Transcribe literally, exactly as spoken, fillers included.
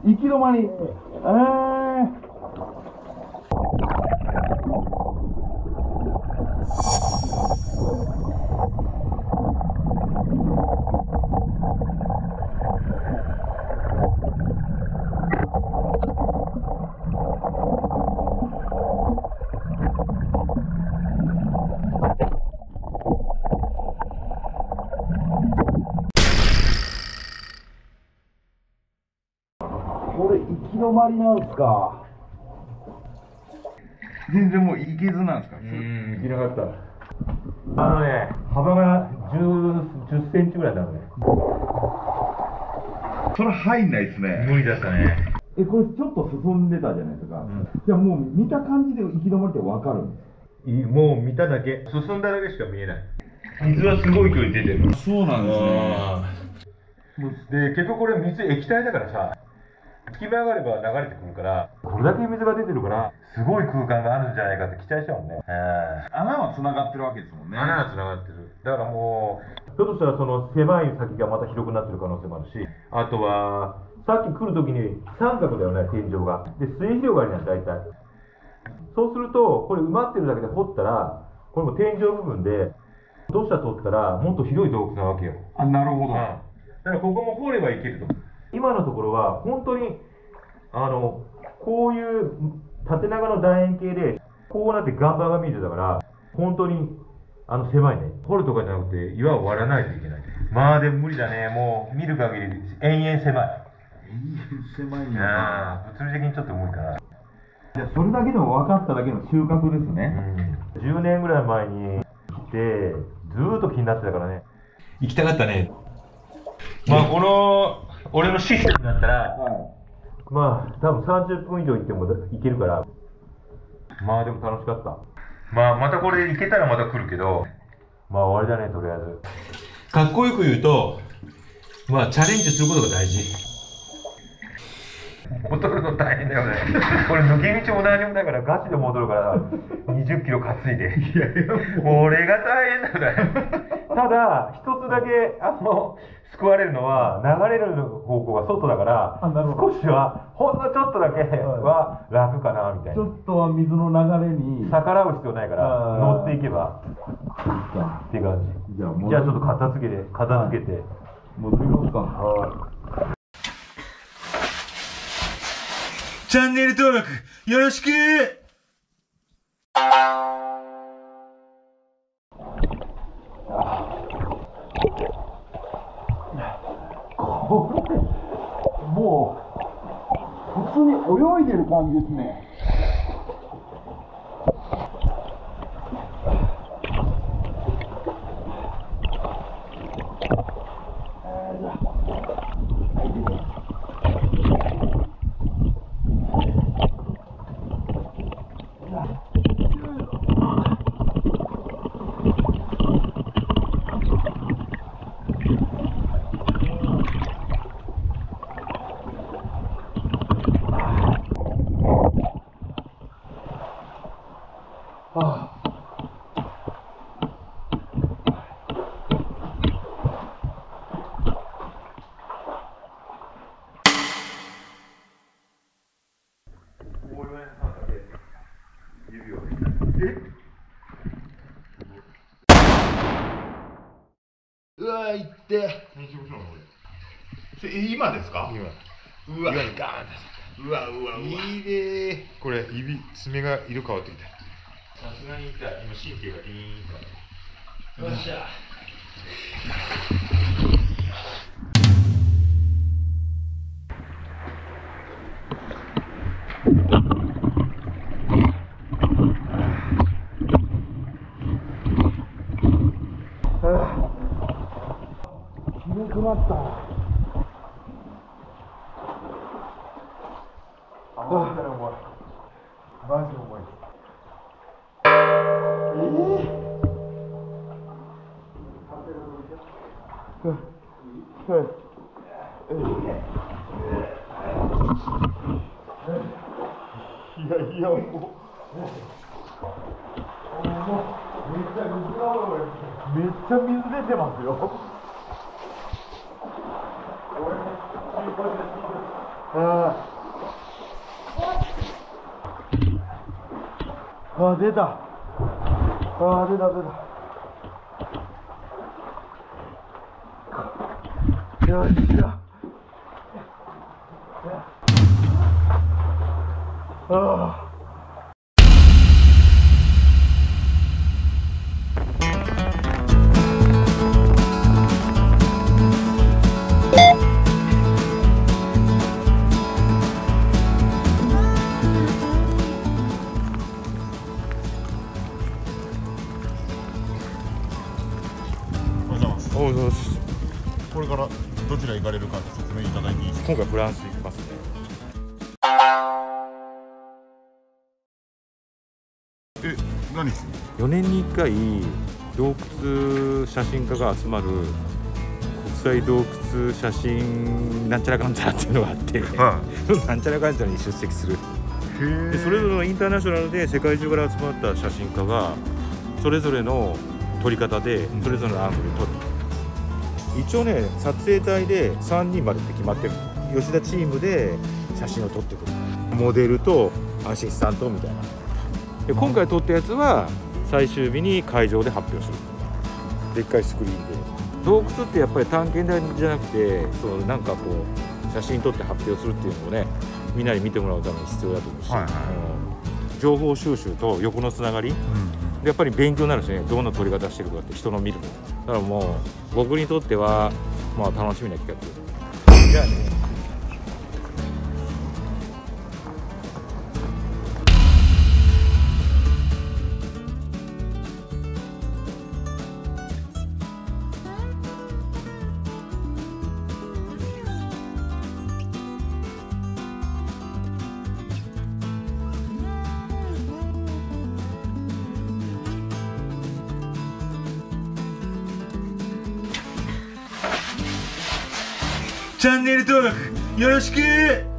行き止まり。えーこれ行き止まりなんすか。全然もう行けずなんですか。うん、行けなかった。あのね、幅がじゅっセンチぐらいなのね。それ入んないですね。無理だったね。え、これちょっと進んでたじゃないですか。うん、じゃあもう見た感じで行き止まりって分かるんです。もう見ただけ、進んだだけしか見えない。水はすごい距離出てる。そうなんですね。で、結局これ水液体だからさ、隙間があれば流れてくるから、これだけ水が出てるから、すごい空間があるんじゃないかって期待しちゃうもんね。穴は繋がってるわけですもんね。穴は繋がってる。だからもう、ひょっとしたらその狭い先がまた広くなってる可能性もあるし、あとは、さっき来るときに三角だよね、天井が。で、末広がりなんだ、大体。そうすると、これ埋まってるだけで掘ったら、これも天井部分で、土砂取ったら、もっと広い洞窟なわけよ。あ、なるほど。うん、だからここも掘ればいけると。今のところは、本当に、あの、こういう縦長の楕円形で、こうなって岩盤が見えてたから、本当に、あの、狭いね。掘るとかじゃなくて、岩を割らないといけない。まあ、でも無理だね。もう、見る限り、延々狭い。延々狭いんだな。物理的にちょっと無理かな。じゃあ、それだけでも分かっただけの収穫ですね。うん。じゅうねんぐらい前に来て、ずーっと気になってたからね。行きたかったね。まあ、この、俺のシステムだったら、はい、まあ、多分さんじゅっぷん以上行っても行けるから、まあでも楽しかった。まあ、またこれ行けたらまた来るけど、まあ終わりだね、とりあえず。かっこよく言うと、まあチャレンジすることが大事。戻るの大変だよね。これ抜け道も何もないからガチで戻るからにじゅっキロ担いで。いやいや、これが大変なんだよ。ただ、一つだけ、あの、救われるのは、流れる方向が外だから、少しは、ほんのちょっとだけは楽かな、みたいな。ちょっとは水の流れに。逆らう必要ないから、乗っていけば。っていう感じ。じゃあ、じゃあちょっと片付けて、片付けて。戻りますか。はい。チャンネル登録よろしく。これもう普通に泳いでる感じですね。うわ、いって。今ですか？今。うわ、ガーン。うわうわうわ。いいね。これ指爪が色変わってきた。さすがに痛い。今神経がいいから。よっしゃ。広くなった。あ、重い。マジ重い。えーいやいや、もう。めっちゃ水がめっちゃ水出てますよ。 ああ、出た。ああ、出た出た。よっしゃ。ああ。 これからどちら行かれるか説明いただいていいですか。 今回フランス行きますね。 え、何する？ よねんにいっかい洞窟写真家が集まる国際洞窟写真なんちゃらかんちゃらっていうのがあって、はい、なんちゃらかんちゃらに出席する。でそれぞれのインターナショナルで世界中から集まった写真家がそれぞれの撮り方でそれぞれのアングルで撮る。一応ね、撮影隊でさんにんまでって決まってる。吉田チームで写真を撮ってくる。モデルとアシスタントみたいな。で今回撮ったやつは最終日に会場で発表する。でっかいスクリーンで。洞窟ってやっぱり探検隊じゃなくて、そうなんかこう写真撮って発表するっていうのをね、みんなに見てもらうために必要だと思うし、はいはい、うん、情報収集と横のつながり、うん、でやっぱり勉強になるしね、どんな撮り方してるかって人の見るの。だからもう僕にとってはまあ楽しみな企画。じゃあね。 チャンネル登録よろしく。